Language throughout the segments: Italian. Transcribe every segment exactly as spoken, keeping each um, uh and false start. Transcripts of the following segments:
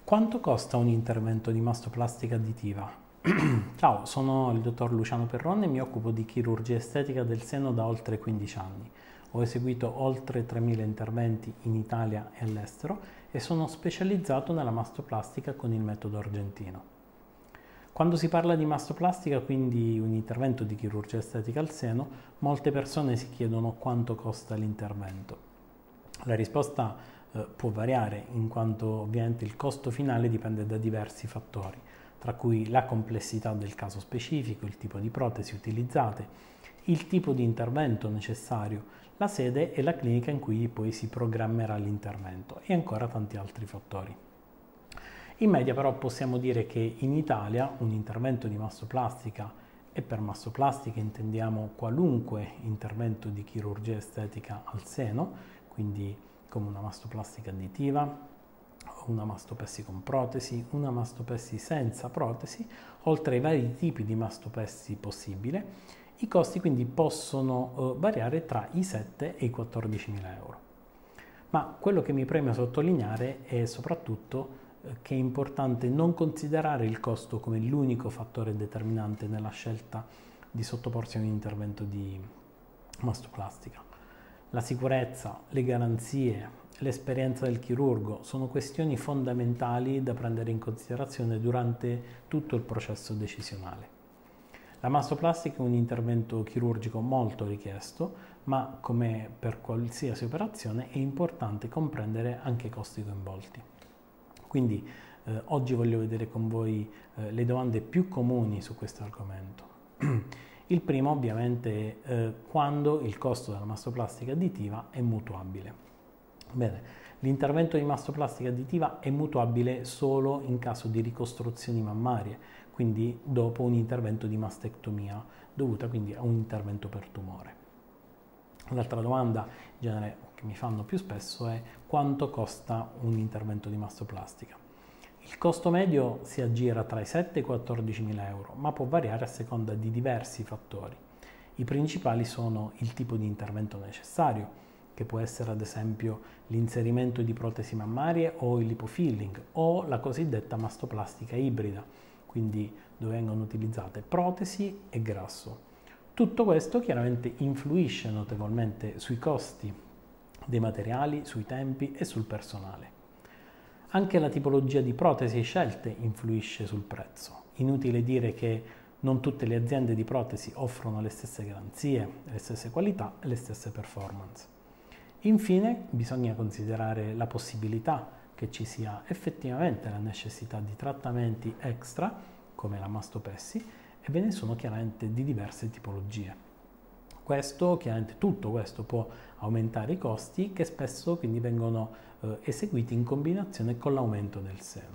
Quanto costa un intervento di mastoplastica additiva? Ciao, sono il dottor Luciano Perrone e mi occupo di chirurgia estetica del seno da oltre quindici anni. Ho eseguito oltre tremila interventi in Italia e all'estero e sono specializzato nella mastoplastica con il metodo argentino. Quando si parla di mastoplastica, quindi un intervento di chirurgia estetica al seno, molte persone si chiedono quanto costa l'intervento. La risposta eh, può variare, in quanto ovviamente il costo finale dipende da diversi fattori, tra cui la complessità del caso specifico, il tipo di protesi utilizzate, il tipo di intervento necessario, la sede e la clinica in cui poi si programmerà l'intervento e ancora tanti altri fattori. In media però possiamo dire che in Italia un intervento di mastoplastica, e per mastoplastica intendiamo qualunque intervento di chirurgia estetica al seno, quindi come una mastoplastica additiva, una mastopessi con protesi, una mastopessi senza protesi, oltre ai vari tipi di mastopessi possibili, i costi quindi possono eh, variare tra i sette e i quattordicimila euro. Ma quello che mi preme sottolineare è soprattutto eh, che è importante non considerare il costo come l'unico fattore determinante nella scelta di sottoporsi a un intervento di mastoplastica. La sicurezza, le garanzie, l'esperienza del chirurgo sono questioni fondamentali da prendere in considerazione durante tutto il processo decisionale. La mastoplastica è un intervento chirurgico molto richiesto, ma come per qualsiasi operazione è importante comprendere anche i costi coinvolti. Quindi eh, oggi voglio vedere con voi eh, le domande più comuni su questo argomento. Il primo ovviamente è eh, quando il costo della mastoplastica additiva è mutuabile. Bene, l'intervento di mastoplastica additiva è mutuabile solo in caso di ricostruzioni mammarie, quindi dopo un intervento di mastectomia dovuta quindi a un intervento per tumore. L'altra domanda in genere che mi fanno più spesso è quanto costa un intervento di mastoplastica. Il costo medio si aggira tra i sette e i quattordicimila euro, ma può variare a seconda di diversi fattori. I principali sono il tipo di intervento necessario, che può essere ad esempio l'inserimento di protesi mammarie o il lipofilling, o la cosiddetta mastoplastica ibrida, quindi dove vengono utilizzate protesi e grasso. Tutto questo chiaramente influisce notevolmente sui costi dei materiali, sui tempi e sul personale. Anche la tipologia di protesi scelte influisce sul prezzo. Inutile dire che non tutte le aziende di protesi offrono le stesse garanzie, le stesse qualità e le stesse performance. Infine, bisogna considerare la possibilità che ci sia effettivamente la necessità di trattamenti extra, come la mastopessi, e ve ne sono chiaramente di diverse tipologie. Questo, chiaramente tutto questo può aumentare i costi che spesso quindi vengono eh, eseguiti in combinazione con l'aumento del seno.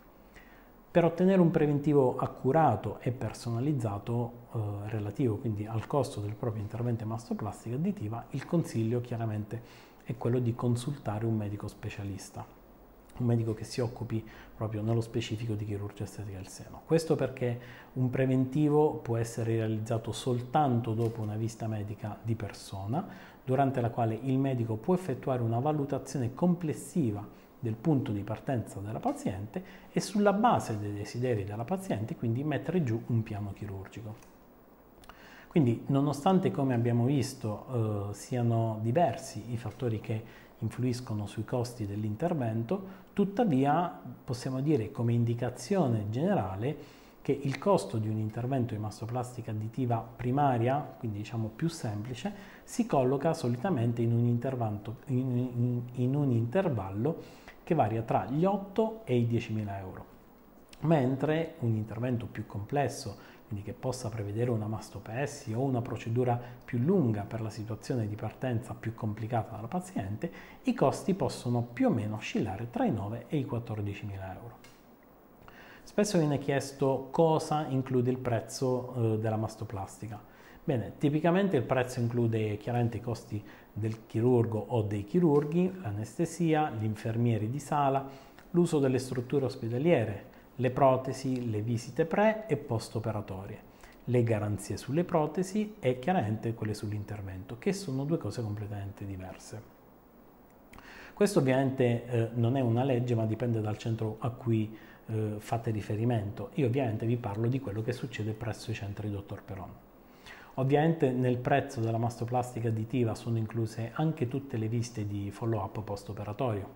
Per ottenere un preventivo accurato e personalizzato eh, relativo quindi al costo del proprio intervento in mastoplastica additiva, il consiglio chiaramente è quello di consultare un medico specialista, un medico che si occupi proprio nello specifico di chirurgia estetica del seno. Questo perché un preventivo può essere realizzato soltanto dopo una visita medica di persona, durante la quale il medico può effettuare una valutazione complessiva del punto di partenza della paziente e sulla base dei desideri della paziente quindi mettere giù un piano chirurgico. Quindi nonostante, come abbiamo visto, eh, siano diversi i fattori che influiscono sui costi dell'intervento, tuttavia possiamo dire come indicazione generale che il costo di un intervento di mastoplastica additiva primaria, quindi diciamo più semplice, si colloca solitamente in un, in, in, in un intervallo che varia tra gli otto e i diecimila euro, mentre un intervento più complesso, quindi che possa prevedere una mastopessi o una procedura più lunga per la situazione di partenza più complicata della paziente, i costi possono più o meno oscillare tra i nove e i quattordicimila euro. Spesso viene chiesto cosa include il prezzo eh, della mastoplastica. Bene, tipicamente il prezzo include chiaramente i costi del chirurgo o dei chirurghi, l'anestesia, gli infermieri di sala, l'uso delle strutture ospedaliere, le protesi, le visite pre e post-operatorie, le garanzie sulle protesi e chiaramente quelle sull'intervento, che sono due cose completamente diverse. Questo ovviamente eh, non è una legge, ma dipende dal centro a cui eh, fate riferimento. Io ovviamente vi parlo di quello che succede presso i centri dottor Peron. Ovviamente nel prezzo della mastoplastica additiva sono incluse anche tutte le visite di follow-up post-operatorio.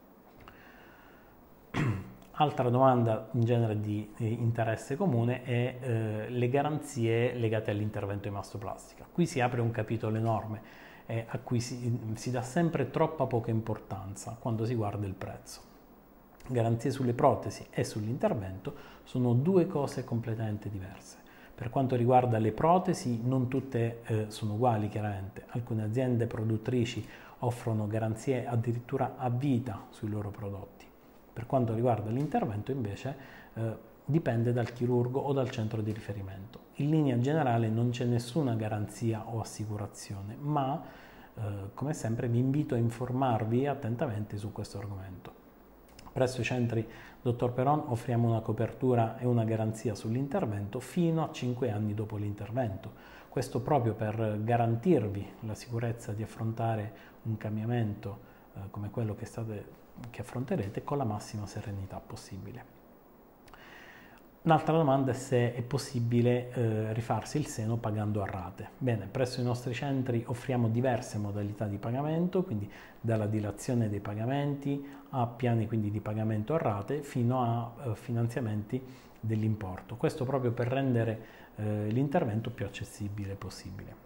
Altra domanda in genere di eh, interesse comune è eh, le garanzie legate all'intervento di mastoplastica. Qui si apre un capitolo enorme eh, a cui si, si dà sempre troppa poca importanza quando si guarda il prezzo. Garanzie sulle protesi e sull'intervento sono due cose completamente diverse. Per quanto riguarda le protesi, non tutte eh, sono uguali chiaramente. Alcune aziende produttrici offrono garanzie addirittura a vita sui loro prodotti. Per quanto riguarda l'intervento invece eh, dipende dal chirurgo o dal centro di riferimento. In linea generale non c'è nessuna garanzia o assicurazione, ma eh, come sempre vi invito a informarvi attentamente su questo argomento. Presso i centri dottor Peron offriamo una copertura e una garanzia sull'intervento fino a cinque anni dopo l'intervento. Questo proprio per garantirvi la sicurezza di affrontare un cambiamento eh, come quello che, state, che affronterete con la massima serenità possibile. Un'altra domanda è se è possibile eh, rifarsi il seno pagando a rate. Bene, presso i nostri centri offriamo diverse modalità di pagamento, quindi dalla dilazione dei pagamenti a piani quindi di pagamento a rate fino a eh, finanziamenti dell'importo. Questo proprio per rendere eh, l'intervento più accessibile possibile.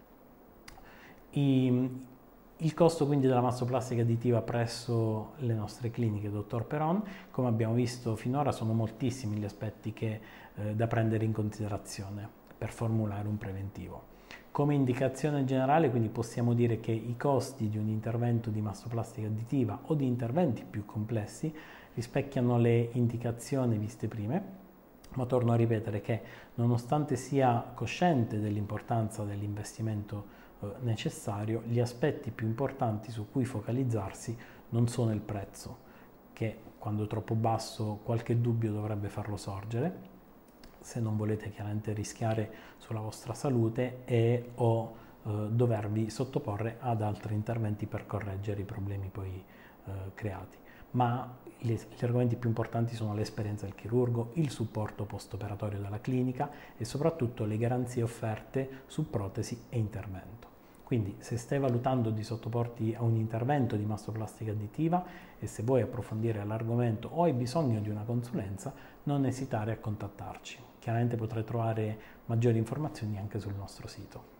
I, Il costo quindi della mastoplastica additiva presso le nostre cliniche dottor Peron, come abbiamo visto finora, sono moltissimi gli aspetti che, eh, da prendere in considerazione per formulare un preventivo. Come indicazione generale quindi possiamo dire che i costi di un intervento di mastoplastica additiva o di interventi più complessi rispecchiano le indicazioni viste prime, ma torno a ripetere che nonostante sia cosciente dell'importanza dell'investimento necessario, gli aspetti più importanti su cui focalizzarsi non sono il prezzo, che quando troppo basso qualche dubbio dovrebbe farlo sorgere, se non volete chiaramente rischiare sulla vostra salute e o eh, dovervi sottoporre ad altri interventi per correggere i problemi poi eh, creati. Ma gli, gli argomenti più importanti sono l'esperienza del chirurgo, il supporto post-operatorio della clinica e soprattutto le garanzie offerte su protesi e intervento. Quindi se stai valutando di sottoporti a un intervento di mastoplastica additiva e se vuoi approfondire l'argomento o hai bisogno di una consulenza, non esitare a contattarci. Chiaramente potrai trovare maggiori informazioni anche sul nostro sito.